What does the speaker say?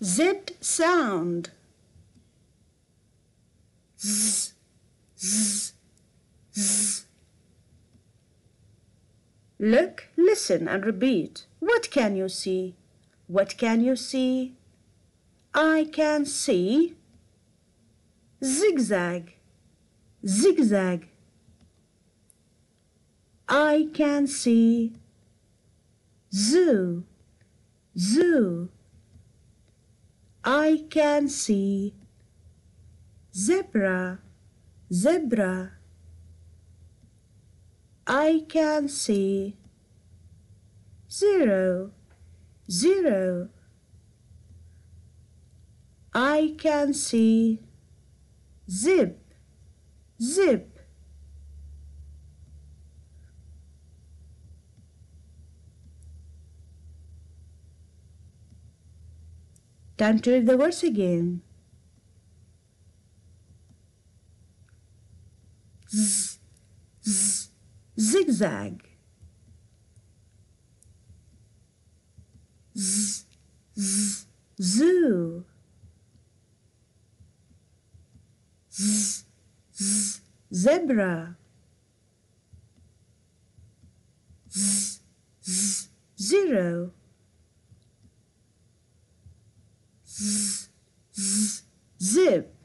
Z sound. Z, z, z. Look, listen and repeat. What can you see? What can you see? I can see zigzag, zigzag. I can see zoo, zoo. I can see zebra, zebra. I can see zero, zero. I can see zip, zip. Time to read the words again. Z, z, zigzag. Z, z, zoo. Z, z, zebra. Z, z, zero. Z, z, zip.